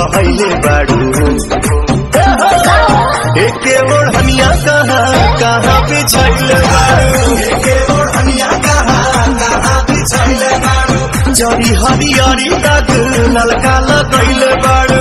कहले बाड़ू एके ओढ़निया कहाँ बिछैले बाड़ू एके ओढ़निया कहाँ बिछैले बाड़ू जरी हरियरी दाग ललका लगैले बाड़ू